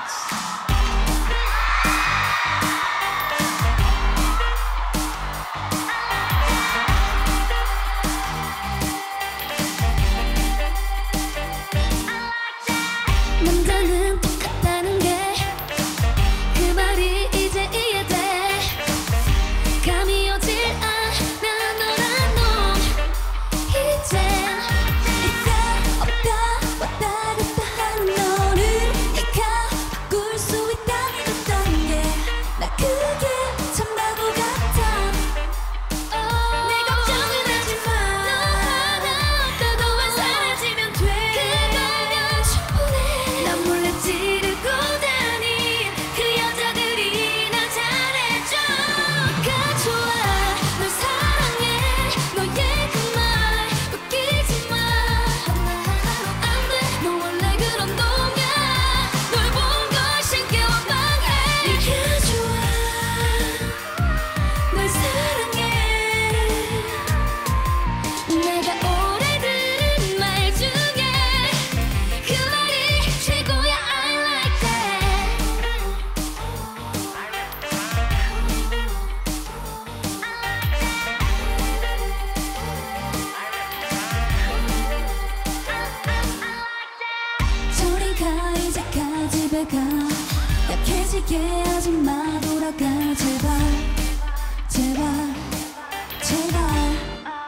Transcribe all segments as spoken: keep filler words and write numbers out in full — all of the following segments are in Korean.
남자는 똑같다는 게 그 말이 이제 이해돼. 감이 오질 않아 너란 놈. 이젠 있다 없다 왔다 갔다 하는 너를 내가 바꿀 수 있다는 게 나 그게 참 바보 같아. 내 걱정은 하지마. 너 하나 없다고 안 사라지면 돼. 그거면 충분해. 난 몰래 찌르고 다닌 그 여자들이 날 잘해줘. 가 좋아. 널 사랑해. 너의 그 말 웃기지 마. 안 돼. 너 원래 그런 놈이야. 널 본 걸 신께 원망해. 네가 좋아. 널 사랑해. 내가 오래 들은 말 중에 그 말이 최고야. I like that. 저리 가 이제 가 집에 가. 약해지게 하지 마. 돌아가 제발 제발 제발.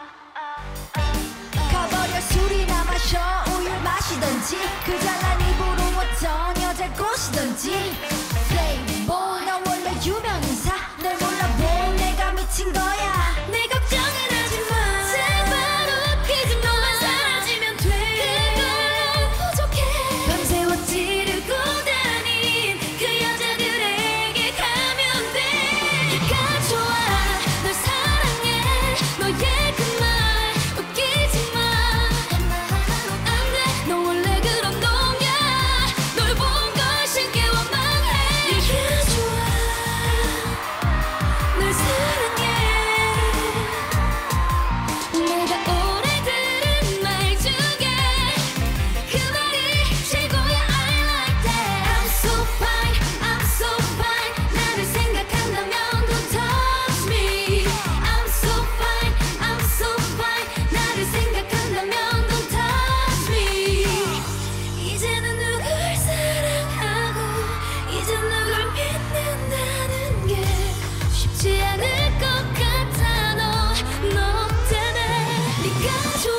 가버려. 술이나 마셔. 우유 마시던지 그 잘난 입으로 어떤 여자 꼬시던지. Playboy 나 원래 유명 인사. 널 몰라본 내가 미친 거야. 내 걱정은 하지마. 제발 웃기지 마. 너만 사라지면 돼. 그걸로 부족해. 밤새워 찌르고 다닌 그 여자들에게 가면 돼. 네가 좋아. 널 사랑해. 너의 그 말 웃기지 마. 안 돼. 너 원래 그런 놈이야. 널 본 걸 신께 원망해. 네가 좋아. 널 사랑해. 내가 오래 들은 말 중에 그 말이 최고야. I like that. I'm so fine, I'm so fine. 나를 생각한다면 don't touch me. I'm so fine, I'm so fine. 나를 생각한다면 don't touch me. 이제는 누굴 사랑하고 이제 누굴 믿는다는 게 쉽지 않을 것 같아. 너, 너 때문에. 네가 좋아.